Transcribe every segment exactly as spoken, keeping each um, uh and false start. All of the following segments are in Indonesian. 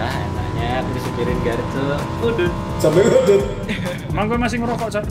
Ah, enaknya aku disupirin Garut tuh udut. Sampai udut. Emang gue masih ngerokok, Cok.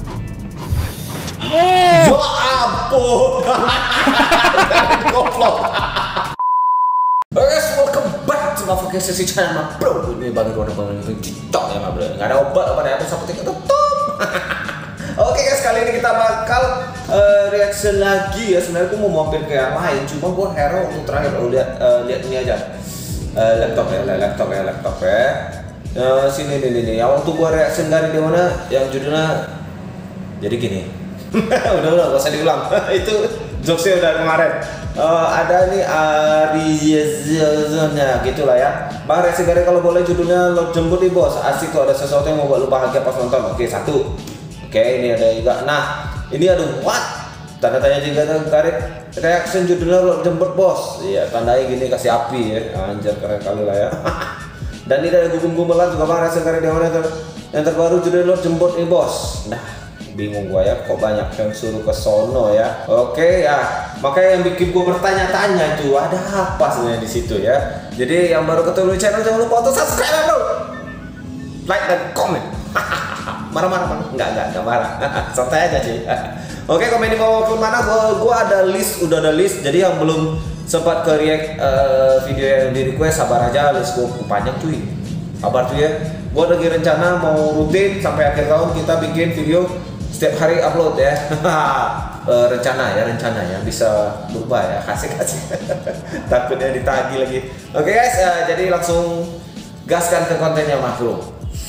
Ya ampun. Goblok. Guys, welcome back to Lava Sesi channel, ma bro. Ini baru gue nonton TikTok ya, ma bro. Nggak ada obat pada aku sampai TikTok tutup. Oke guys, kali ini kita bakal uh, reaction lagi ya. Sebenarnya gue mau mampir ke yang lain, cuma gue hero untuk terakhir. Oh, lihat uh, lihat ini aja. Uh, laptop ya, laptop ya, laptop ya. Uh, sini nih nih nih. Yang waktu gue reaction dari di mana? Yang judulnya jadi gini. udah udah gak usah diulang. Itu jokesnya udah kemarin. Uh, ada nih Arizona gitulah ya. Bang reaksi Gary kalau boleh judulnya lo jemput nih bos. Asik tuh, ada sesuatu yang mau buat lu bahagia pas nonton. Oke, satu. Oke, ini ada juga. Nah, ini aduh what? Tanda tanya juga tuh Gary. Reaction judulnya lo jemput bos. Iya, tandai gini kasih api ya. Anjir keren kali lah ya. Dan ini ada gugum-gumelan juga bang reaksi Gary di mana tuh? Yang terbaru judulnya lo jemput nih bos. Nah, bingung gua ya, kok banyak yang suruh ke sono ya. Oke ya, makanya yang bikin gua bertanya-tanya itu ada apa sebenarnya di situ ya. Jadi yang baru ketemu di channel jangan lupa untuk subscribe ya bro, like dan komen. Marah-marah bang? Enggak enggak enggak marah. Santai aja sih. Oke, komen ini mau ke mana? Gua gua ada list, udah ada list. Jadi yang belum sempat ke react uh, video yang di request sabar aja, list gua panjang cuy. Sabar tuh ya. Gua lagi rencana mau rutin sampai akhir tahun kita bikin video setiap hari upload ya. e, rencana ya rencana ya bisa berubah ya, kasih-kasih. Takutnya ditagih lagi. Oke guys, uh, jadi langsung gaskan ke kontennya mas bro.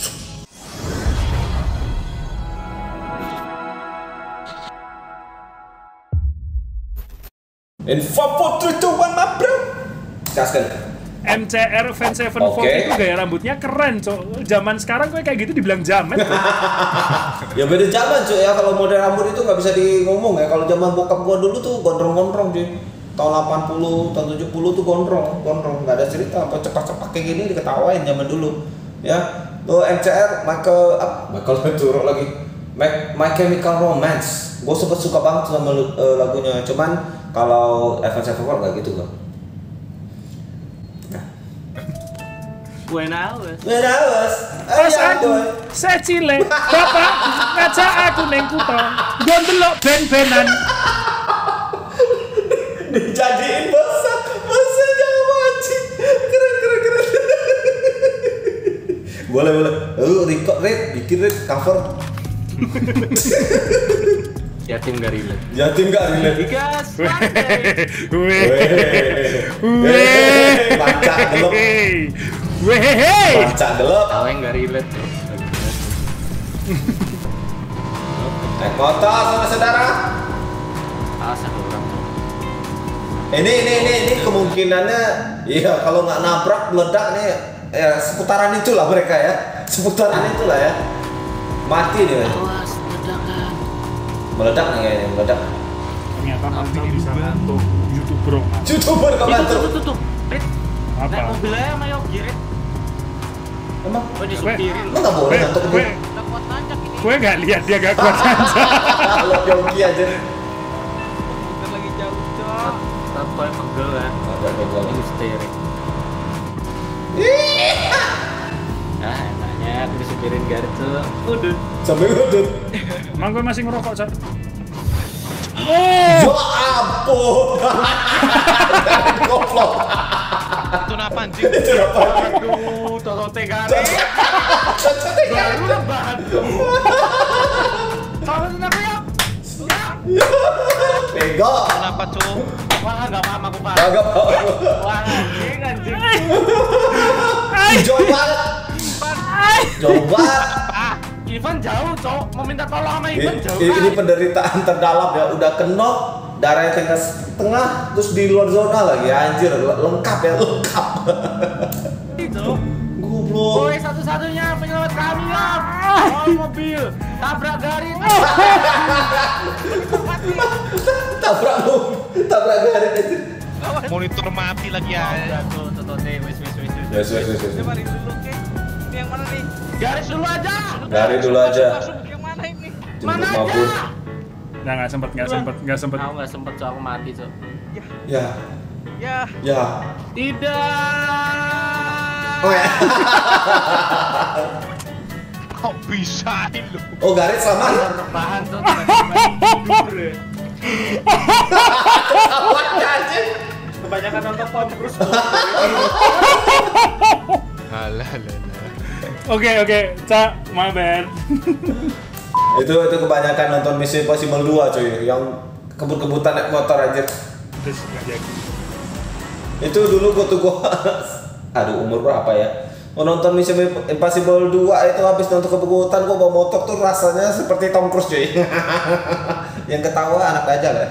Info putri tuan mas bro. Gaskan. M C R Fan tujuh empat Okay. itu gaya rambutnya keren, Cok. Zaman sekarang gue kayak gitu dibilang jamet. Ya beda zaman cuy ya, kalau model rambut itu nggak bisa di ngomong ya. Kalau zaman bokap gua dulu tuh gondrong-gondrong cuy. Tahun delapan puluh, tahun tujuh puluh tuh gondrong, gondrong. Nggak ada cerita apa cepat-cepat kayak gini diketawain zaman dulu. Ya. Tuh M C R Michael up, Michael turun lagi. My, My Chemical Romance. Gua sempet suka banget sama uh, lagunya. Cuman kalau Avenged Sevenfold nggak gitu gua. When I was When I was Pas aku secile, bapak ngajak aku neng kutho, nggo ndelok ben-benan. Dijadiin bahasa bahasa Jawa anjing. Keren keren keren. Boleh boleh. Lu record red, bikin red cover. Yatim gak relate. Yatim gak relate. Gas. Weh. Weh. Baca gelap. Weh. Baca gelap. Tahu yang gak relate tuh. Naik motor sama saudara. Ah, satu orang. Ini ini ini ini kemungkinannya iya kalau nggak nabrak meledak nih ya seputaran itulah mereka ya. Seputaran itulah ya. Mati nih. Awas, ledakan. Meledak nih kayaknya, meledak. Ternyata nanti di sana tuh YouTuber. YouTuber kok Itu bantu. tuh tuh tuh. Rit. Naik Apa? mobil aja sama Yogi, Rit. Emang Gue disupirin. lu nggak boleh Gue ngantuk gue gitu. Udah kuat nanjak ini. gue nggak lihat dia gak kuat aja. Lo Yogi aja. Bukan lagi jauh, Cok. Tapi yang pegel kan. Ada pegel. Ini steering. Ah, enaknya aku disupirin Garut tuh udut. Sampai udut. Emang gue masih ngerokok, Cok. Ya ampun. Goblok. Itu apa anjing? Itu apa? Aduh, totote Garut. Baru lah bantu. Kalau kenapa ya? Pego. Kenapa cuy? Wah nggak paham aku pak. Kagak mau. Wah anjing anjing. Jauh banget. Jauh banget. Ah, Ivan jauh cowok. Mau minta tolong sama Ivan Ini, jauh. ini penderitaan terdalam ya. Udah kenok, darahnya tengah tengah, terus di luar zona lagi. Anjir, lengkap ya lengkap. Itu. Goblok. Woi satu-satunya penyelamat kami ya. Oh mobil tabrak garis. Tabrak lu, tabrak garis aja. Monitor mati lagi ya. Tuh totote wis wis wis. Yes, yes, yes, yes. Coba dulu ke. Ini yang mana nih? Garis dulu aja. Garis dulu aja. Masuk yang mana ini? Mana Jemput aja? mabur. Nah, nggak sempet, nggak sempet, nggak sempet. Aku nggak sempet cowok aku mati cowok. Ya, Ya. ya. Tidak. Oh ya. Kok bisa lu? Oh Garet selamat. Rebahan tuh tidur ya. Kebanyakan nonton Tom Cruise. Alah, alah. Oke oke, Cak, my bad. itu itu kebanyakan nonton Mission Impossible dua cuy, yang kebut-kebutan naik motor aja. Terus nggak jadi. Itu dulu gua tuh gua aduh umur berapa ya? Mau nonton Mission Impossible dua itu habis nonton kebut-kebutan gua bawa motor tuh rasanya seperti Tom Cruise cuy. Yang ketawa anak aja lah.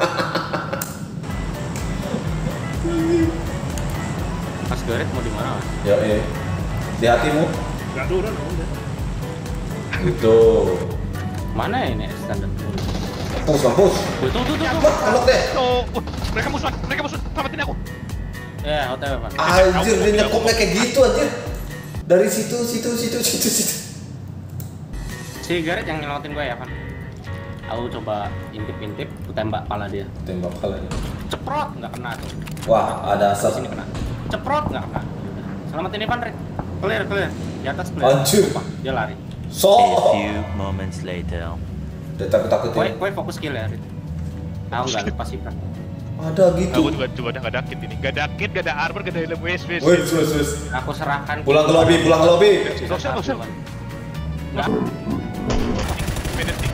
Mas Garet mau di mana, Mas? Ya iya. Di hatimu. Nggak turun, udah. Itu. Mana ini standar? Push, push. Tuh tuh tuh tuh. Wah, kelok deh. Oh, uh, mereka musuh, mereka musuh. Selamatin aku. Ya, O T W, Pak. Anjir, dia nyekupnya kayak gitu anjir. Dari situ, situ, situ, situ, situ. Si Garet yang nyelamatin gue ya, Pak. Aku coba intip-intip, aku tembak pala dia. Tembak palanya. Ceprot, nggak kena tuh. Wah, ada Di asap. sini kena. Ceprot, nggak kena. Yaudah. Selamatin Ivan, Rek. Clear, clear. Di atas clear. Anjir. Wah, dia lari. So. A few moments later. Dia takut-takut Kowe, ya. kowe fokus kill ya, Rit. Aku nggak lepas Ivan. Ada gitu. Aku juga coba udah gak dakit ini. Gak dakit, gak ada armor, gak ada helm. Wes, wes. Wih, sus, sus. Aku serahkan. Pulang ke lobby, pulang ke lobby. Gak usah, gak usah. Nggak. Penalty.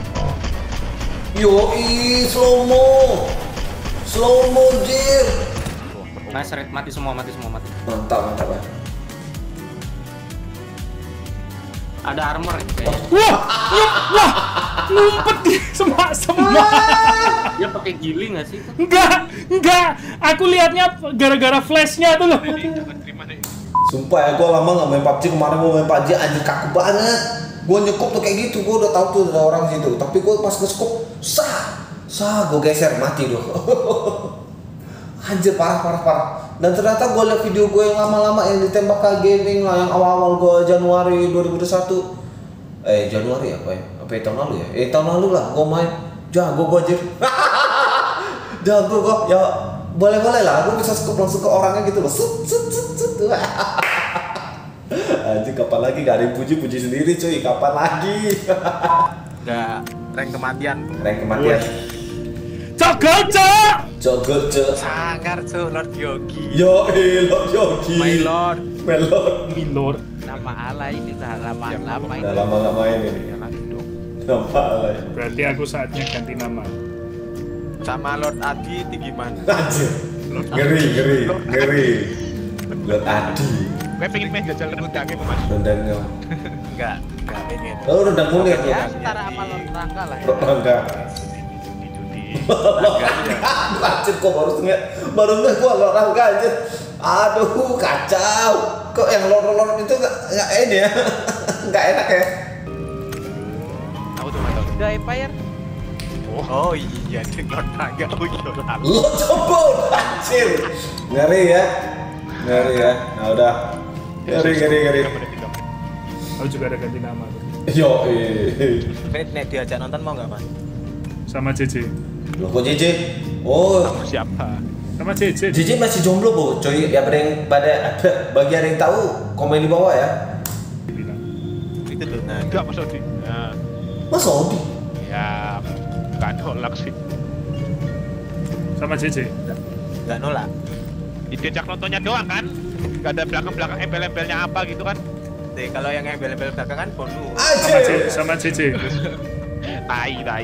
Yoi, slow mo. Slow mo, jir. Nice, Rit. Mati semua, mati semua, mati. Mantap, mantap ya. Ada armor ya, kayaknya. Wah, wah, wah, ngumpet di semak-semak. Dia pakai gili nggak sih? Enggak, enggak. Aku lihatnya gara-gara flashnya tuh loh. Ini jangan terima deh. Sumpah ya, gue lama gak main P U B G. Kemarin gue main P U B G, anjir kaku banget. Gue nyekup tuh kayak gitu, gue udah tahu tuh ada orang situ. Tapi gue pas nge-scope, sah, sah, gue geser, mati doh. Anjir, parah, parah, parah. Dan ternyata gue liat video gue yang lama-lama yang ditembak ke gaming lah, yang awal-awal gue Januari dua ribu dua puluh satu. Eh, Januari apa ya? Apa ya, tahun lalu ya? Eh, tahun lalu lah, gue main. Jago gue anjir. Jago gue, ya boleh-boleh lah, gue bisa scope langsung ke orangnya gitu loh. Sut, sut, sut, sut. Anjir, kapan lagi? Gak ada yang puji-puji sendiri cuy, kapan lagi? Nggak rank kematian. Rank kematian. Cokol, cok. Jogol cok. Sangar tuh Lord Yogi. Yo, elo Yogi. My Lord. My Lord. Milor. Nama alay ini dah lama lama Udah lama gak main ini. Ya lagi dong. Nampak lah. Berarti aku saatnya ganti nama. Sama Lord Adi tinggi mana? Anjir. Ngeri, ngeri, ngeri. Lord Adi. Gue pengen main jajal rendangnya ke Mas. Rendangnya. Enggak, enggak pengen. Oh, rendang kuning. Ya, setara sama Lord Rangga lah ya. Rangga. Itu di Anjir, kok baru ngeliat, baru ngeliat gua Lord Rangga anjir. Aduh, kacau. Kok yang lor-lor itu nggak nggak ini ya? Nggak enak ya? Aku tuh nggak tahu. The Empire. Oh iya, di Lord Rangga. Oh iya, Lord Rangga. Lo coba, anjir. Ngeri ya, ngeri ya. Nah udah, ngeri, ngeri, ngeri. Aku juga ada ganti nama tuh. Yo, eh. Nek nek diajak nonton mau nggak, Mas? Sama J J. Lo kok J J? Oh, Siapa? Sama J J. J J masih jomblo bu, coy. Ya pada yang pada bagi ada yang tahu komen di bawah ya. Dibilang. Itu tuh. Nah, Enggak Mas Odi. Nah, Mas Odi. ya nggak nolak sih. Sama J J. nggak nolak. Diajak nontonnya doang kan? Gak ada belakang-belakang embel-embelnya apa gitu kan? Jadi kalau yang embel-embel belakangan bonus. Sama J Anjir. sama J J. Tai, tai.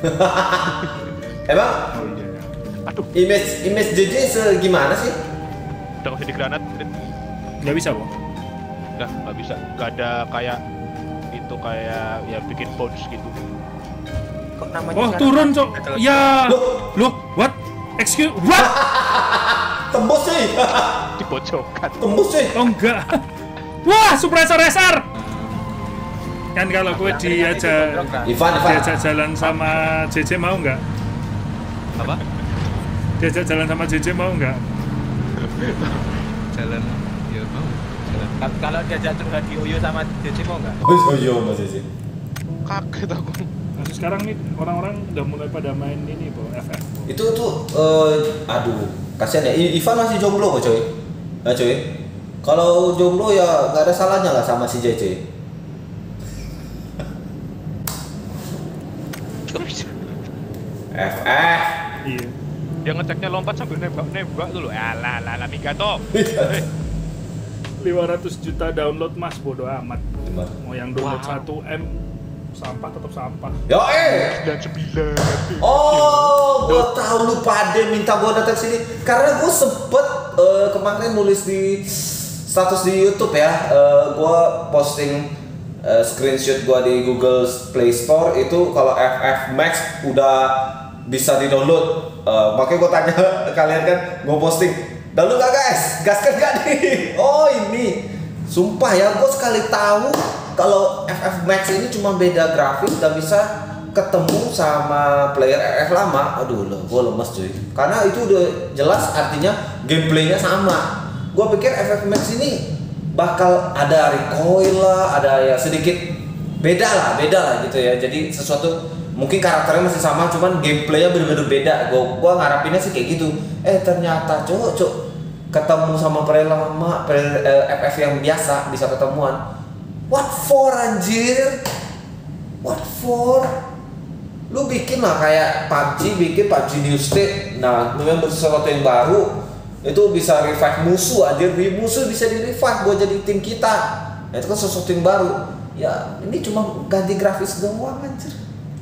Emang Oh iya. Aduh, image image J J segimana sih? udah usah di granat. Nggak bisa kok. Udah nggak bisa. Gak ada kayak itu kayak ya bikin bounce gitu. Kok namanya Oh sekarang turun kan- cok. Betul. Ya. Loh. Loh, what? Excuse, what? Tembus sih. Dipojokan. Tembus sih. Oh enggak. Wah, suppressor reser. Kan kalau gue diajak Ivan, Ivan. diajak jalan sama J J mau nggak? Apa? Diajak jalan sama J J mau nggak? Jalan ya mau. Jalan. Kalau diajak curhat di Uyo sama J J mau nggak? Oh, oh, iya, Mas J J. Kaget aku. Nah, sekarang nih orang-orang udah mulai pada main ini, Bo, F F. Itu tuh, eh, aduh, kasihan ya. I- Ivan masih jomblo kok, coy. Nah, coy. Kalau jomblo ya nggak ada salahnya lah sama si J J. F F. Iya. Dia ngeceknya lompat sambil nembak-nembak dulu. Alah, lah, lah, Migato. lima ratus juta download mas, bodo amat. Gimana? Mau yang download Wow. satu M, sampah tetap sampah. Yo eh. sembilan sembilan. Oh, gua tahu lu pada minta gua datang sini karena gua sempet uh, kemarin nulis di status di YouTube ya, uh, gua posting uh, screenshot gua di Google Play Store itu kalau F F Max udah bisa di-download. Uh, makanya gua tanya kalian kan, gua posting, download gak guys? Gaskan gak nih? Oh ini, sumpah ya, gua sekali tahu kalau F F Max ini cuma beda grafis dan bisa ketemu sama player F F lama. Aduh loh, gue lemes cuy. Karena itu udah jelas artinya gameplaynya sama. Gue pikir F F Max ini bakal ada recoil lah, ada ya sedikit beda lah, beda lah gitu ya. Jadi sesuatu mungkin karakternya masih sama, cuman gameplaynya bener-bener beda. Gue gua ngarapinnya sih kayak gitu. Eh ternyata cocok cok ketemu sama player lama, player eh, F F yang biasa bisa ketemuan. What for anjir? What for? Lu bikin lah kayak P U B G, bikin P U B G New State. Nah, memang sesuatu yang baru itu bisa revive musuh anjir. Musuh bisa di revive buat jadi tim kita. Nah, itu kan sesuatu yang baru. Ya, ini cuma ganti grafis doang anjir.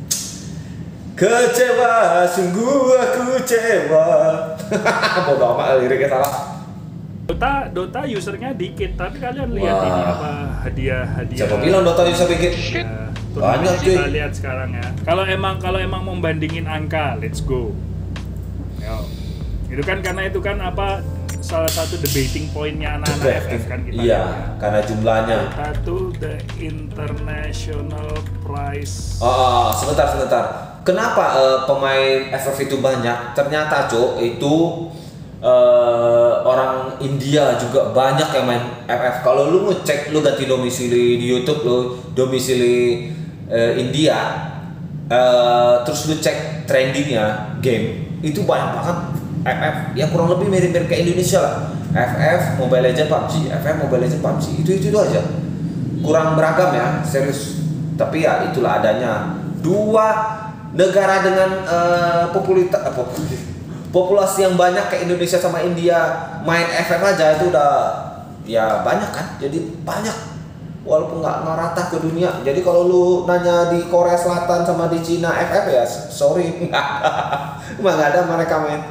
Kecewa, sungguh aku kecewa. Bodoh amat liriknya salah. Dota, Dota usernya dikit, tapi kalian lihat Wah. ini apa hadiah-hadiah. Siapa bilang Dota user dikit? Ya, Banyak, cuy. kita lihat sekarang ya. Kalau emang kalau emang mau bandingin angka, let's go. Yo. Itu kan karena itu kan apa salah satu debating pointnya anak-anak F F kan kita. Iya, lihat ya. karena jumlahnya. Dota tuh the international price. Oh, sebentar sebentar. Kenapa uh, pemain F F itu banyak? Ternyata cok itu uh, orang India juga banyak yang main F F. Kalau lu ngecek, lu ganti domisili di YouTube, lu domisili uh, India, uh, terus lu cek trendingnya game, itu banyak banget F F. Ya kurang lebih mirip-mirip kayak Indonesia lah. F F, Mobile Legends, P U B G, F F, Mobile Legends, P U B G, itu itu, itu aja. Kurang beragam ya, serius. Tapi ya itulah adanya dua negara dengan uh, populita, uh, populasi yang banyak kayak Indonesia sama India main F F aja itu udah ya banyak kan, jadi banyak walaupun nggak ngerata ke dunia. Jadi kalau lu nanya di Korea Selatan sama di Cina F F ya sorry emang nggak ada mereka main.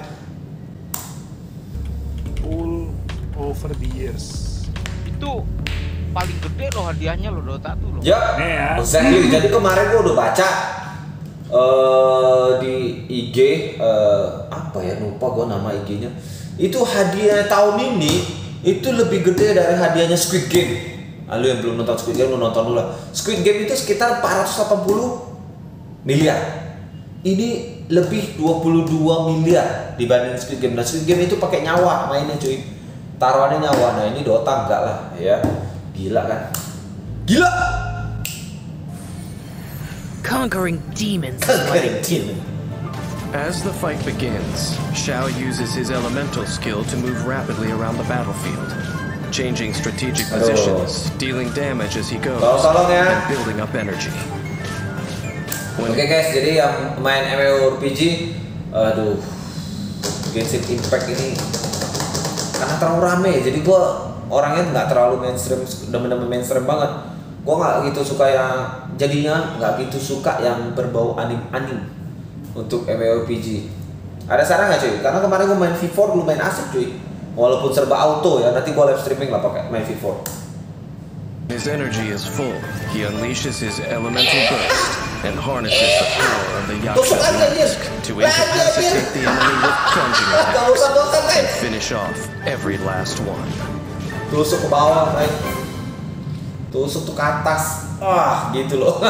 All over the years. Itu paling gede loh hadiahnya loh Dota tuh loh. Ya, Nih ya. exactly. Jadi kemarin gua udah baca uh, di I G uh, apa ya, lupa gua nama I G-nya. Itu hadiah tahun ini itu lebih gede dari hadiahnya Squid Game. Ah, lu yang belum nonton Squid Game, lu nonton dulu lah. Squid Game itu sekitar empat ratus delapan puluh miliar. Ini lebih dua puluh dua miliar dibanding Squid Game. Nah, Squid Game itu pakai nyawa mainnya cuy. Taruhannya nyawa. Nah, ini Dota enggak lah ya. Gila kan? Gila. Conquering demons. Conquering demon. As the fight begins, Shao uses his elemental skill to move rapidly around the battlefield, changing strategic Aduh. positions, dealing damage as he goes, Tolong-tolong ya. and building up energy. When Oke guys, jadi yang main MMORPG, aduh, Genshin Impact ini karena terlalu rame, jadi gua orangnya nggak terlalu mainstream, bener-bener mainstream banget. Gua nggak gitu suka yang jadinya nggak gitu suka yang berbau anim-anim untuk MMORPG. Ada saran nggak cuy? Karena kemarin gua main V four belum main asik cuy, walaupun serba auto ya. Nanti gua live streaming lah pakai main V four. his energy is full, he unleashes his elemental burst and harnesses the power of the Tusuk Yaksha aja dia. Mask to incapacitate the enemy with plunging Gak attacks usah dosen and guys. finish off every last one. Tusuk ke bawah, naik. Tusuk tuh ke atas. Ah, gitu loh.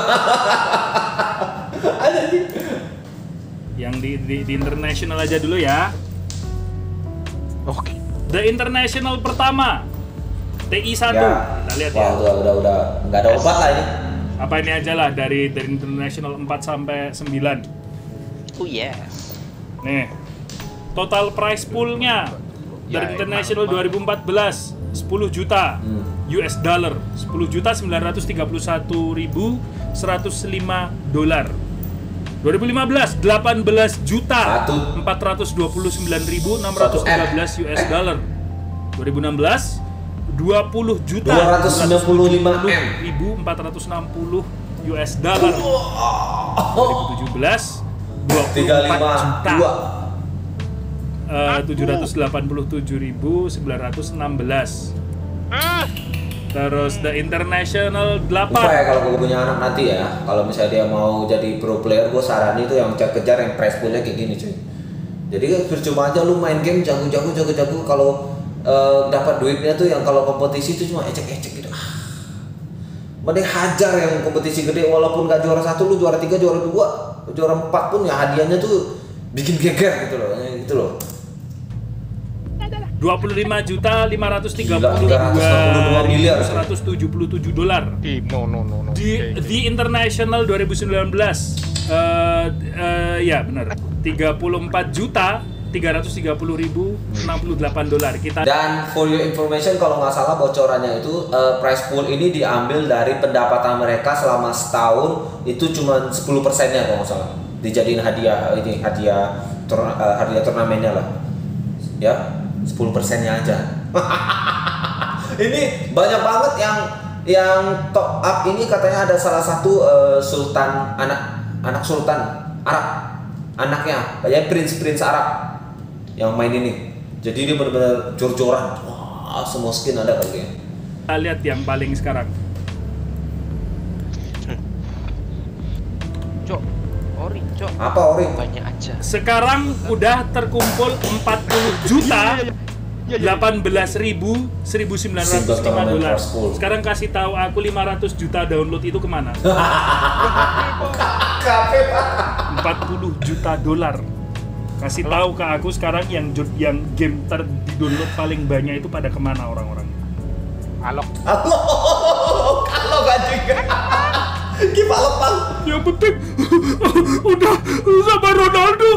Ada nih. Yang di, di, di international aja dulu ya. Oke. The international pertama T I satu. Ya. Kita lihat Wah, ya. udah udah udah nggak ada obat lah ini. Apa ini aja lah dari dari international empat sampai sembilan. Oh yes. Nih. Total prize pool-nya Ya, dari international emang, dua ribu empat belas sepuluh juta Hmm. U S dollar, sepuluh juta sembilan ratus tiga puluh satu ribu seratus lima dolar. dua ribu lima belas delapan belas juta Satu. empat ratus dua puluh sembilan ribu enam ratus tiga belas U S dollar. dua ribu enam belas dua puluh juta dua ratus sembilan puluh lima M ribu empat ratus enam puluh U S dollar. dua ribu tujuh belas dua puluh tiga empat lima juta dua eh, tujuh ratus delapan puluh tujuh ribu sembilan ratus enam belas. Terus The International Lupa ya delapan. kalau gue punya anak nanti ya, kalau misalnya dia mau jadi pro player, gue saranin itu yang kejar-kejar yang prize poolnya kayak gini cuy. Jadi percuma aja lu main game jago-jago jago-jago kalau uh, dapat duitnya tuh yang kalau kompetisi itu cuma ecek-ecek gitu. Ah. Mending hajar yang kompetisi gede, walaupun gak juara satu, lu juara tiga, juara dua, juara empat pun ya hadiahnya tuh bikin geger gitu loh, gitu loh. dua puluh lima juta lima ratus tiga Gila, puluh tiga ratus enam puluh dua miliar. seratus tujuh puluh tujuh dolar. Ih, no no no no. Di Oke, oke. The International dua ribu sembilan belas eh eh, ya benar tiga puluh empat juta tiga ratus tiga puluh ribu enam puluh delapan dolar. Kita Dan for your information, kalau nggak salah bocorannya itu uh, prize pool ini diambil dari pendapatan mereka selama setahun, itu cuma sepuluh persennya kalau nggak salah dijadiin hadiah ini hadiah tur, uh, hadiah turnamennya lah ya, sepuluh persennya aja. Ini banyak banget yang yang top up ini, katanya ada salah satu uh, sultan anak anak sultan Arab, anaknya kayak prince prince Arab yang main ini. Jadi dia benar-benar jor-joran. Wah, semua skin ada kali ya. kita lihat yang paling sekarang. Cok, ori, cok. Apa ori? Banyak aja. Sekarang udah terkumpul empat puluh juta delapan belas ribu seribu sembilan ratus lima dolar. Sekarang kasih tahu aku lima ratus juta download itu kemana? empat puluh juta dolar. Kasih tahu ke aku sekarang yang ju- yang game ter di download paling banyak itu pada kemana orang-orang? Alok. Halo, kalau gak juga. Gimana Bang? Yang penting udah sama Ronaldo.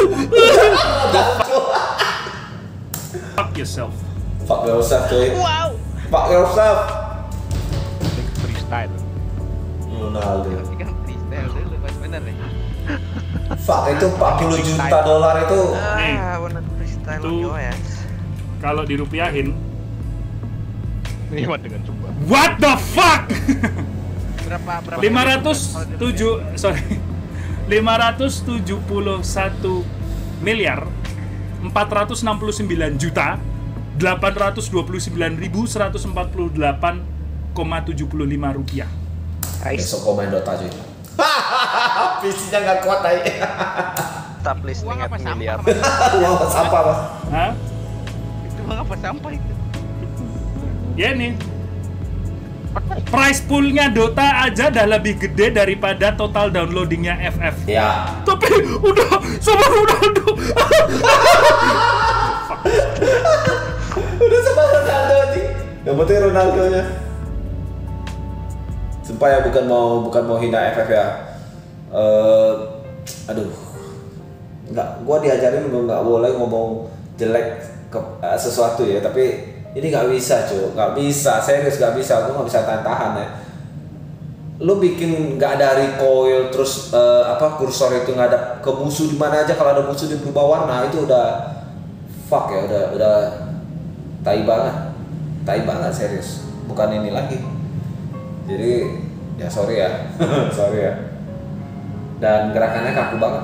Fuck yourself. Fuck yourself cuy. Wow. Fuck yourself. Freestyle. Ronaldo. Ini kan freestyle dulu, Mas. Bener nih. Fuck, itu empat puluh juta dolar itu. Nih. Ah, bener freestyle Itu- Jawa ya. Kalau dirupiahin, Iwan dengan coba. what the fuck? Berapa berapa? lima ratus tujuh sorry lima ratus tujuh puluh satu miliar empat ratus enam puluh sembilan juta delapan ratus dua puluh sembilan ribu seratus empat puluh delapan koma tujuh lima rupiah. Besok komen Dota cuy. P C-nya nggak kuat aja. Stop listening Uang at apa miliar. sampah? Uang sampah Mas. Hah? Itu uang apa sampah itu? Ya nih. Price poolnya Dota aja udah lebih gede daripada total downloadingnya F F. Ya. Tapi udah sama Ronaldo. Udah sama Ronaldo nih. Yang penting Ronaldo-nya. Sumpah ya, bukan mau bukan mau hina F F ya. Eh, aduh. Nggak, gua diajarin gua nggak boleh ngomong jelek ke eh, sesuatu ya, tapi ini nggak bisa cuy, nggak bisa, serius nggak bisa, gua nggak bisa tahan-tahan ya. Lu bikin nggak ada recoil, terus eh, apa kursor itu ngadap ke musuh di mana aja, kalau ada musuh di berubah warna itu udah fuck ya, udah udah tai banget, tai banget serius, bukan ini lagi. Jadi ya sorry ya, sorry ya. Dan gerakannya kaku banget,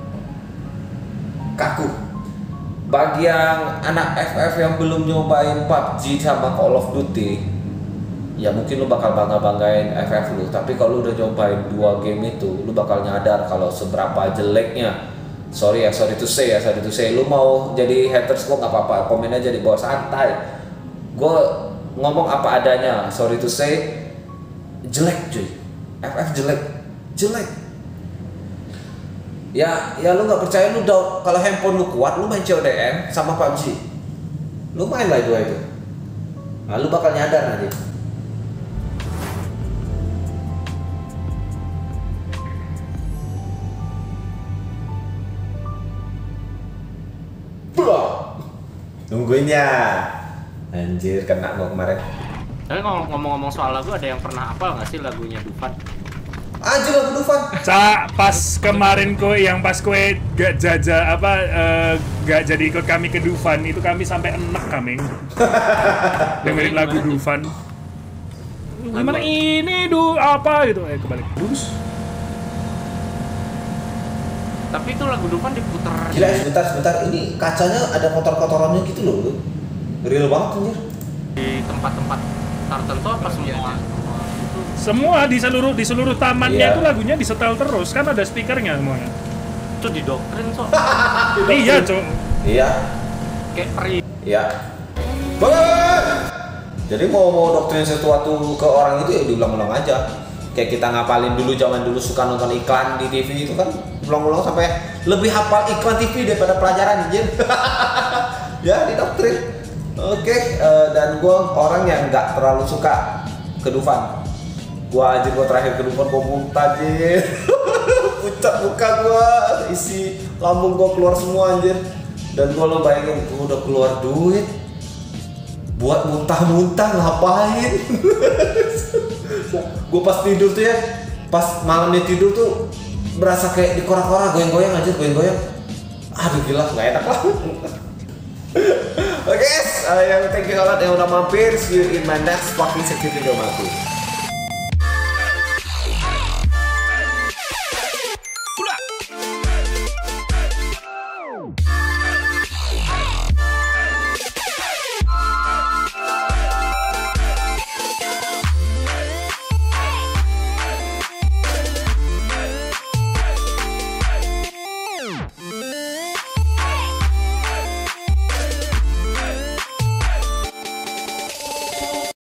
kaku. Bagi yang anak F F yang belum nyobain P U B G sama Call of Duty, ya mungkin lu bakal bangga-banggain F F lu. Tapi kalau lu udah nyobain dua game itu, lu bakal nyadar kalau seberapa jeleknya. Sorry ya, sorry to say ya, sorry to say. Lu mau jadi haters gua nggak apa-apa, komen aja di bawah, santai. Gua ngomong apa adanya, sorry to say. Jelek cuy, F F jelek, jelek. Ya, ya lu nggak percaya, lu down, kalau handphone lu kuat, lu main C O D M sama P U B G, lu main lah dua itu. Nah, lu bakal nyadar nanti. Buah, nungguin ya. Anjir, kena gua kemarin. Tapi ngomong- ngomong-ngomong soal lagu, ada yang pernah hafal nggak sih lagunya Dufan? Anjir, lagu Dufan. Sa, pas kemarin kowe yang pas kowe gak jajah apa eh, gak jadi ikut kami ke Dufan itu kami sampai enek kami dengerin lagu Dufan. Gimana ini du apa gitu eh kebalik dus. Tapi itu lagu Dufan diputer Gila, sebentar, sebentar. Ini kacanya ada kotor-kotorannya gitu loh. Real banget anjir. di tempat-tempat tertentu apa semua? Semua di seluruh di seluruh tamannya Iya. itu lagunya disetel terus kan ada speakernya semuanya. Itu didoktrin so. Iya, Cok. Iya, Kayak peri. iya. Boleh. Jadi mau mau doktrin sesuatu ke orang itu ya diulang-ulang aja. Kayak kita ngapalin dulu zaman dulu suka nonton iklan di T V itu kan ulang-ulang sampai lebih hafal iklan T V daripada pelajaran anjir. Ya, didoktrin. Oke, eh, dan gue orang yang nggak terlalu suka ke Dufan. Gua aja gua terakhir ke Dufan gua muntah anjir. Pucat muka gua, isi lambung gua keluar semua anjir. Dan gua lo bayangin gua udah keluar duit buat muntah-muntah ngapain? Gua pas tidur tuh ya, pas malamnya tidur tuh berasa kayak dikorak-korak, goyang-goyang anjir, goyang-goyang. Aduh gila, nggak enak lah. Oke guys, uh, yang thank you banget yang udah mampir. See you in my next fucking secret video, Matu.